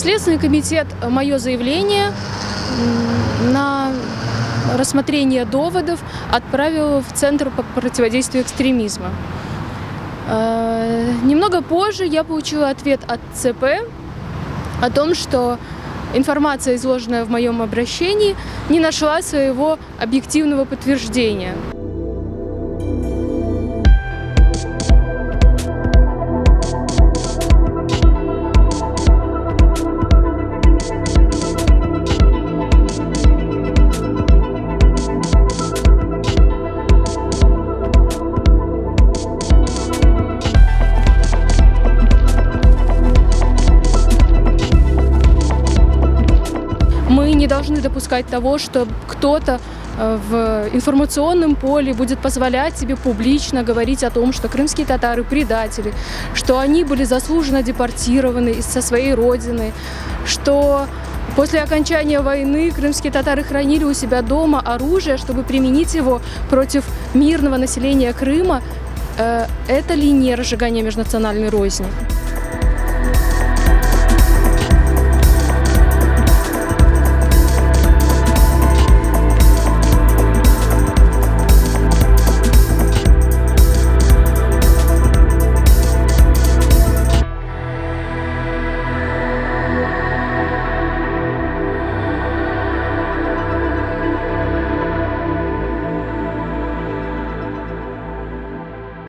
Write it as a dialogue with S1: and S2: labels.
S1: Следственный комитет мое заявление на рассмотрение доводов отправил в Центр по противодействию экстремизма. Немного позже я получила ответ от ЦП о том, что информация, изложенная в моем обращении, не нашла своего объективного подтверждения. Мы не должны допускать того, что кто-то в информационном поле будет позволять себе публично говорить о том, что крымские татары предатели, что они были заслуженно депортированы со своей родины, что после окончания войны крымские татары хранили у себя дома оружие, чтобы применить его против мирного населения Крыма. Это ли не разжигание межнациональной розни?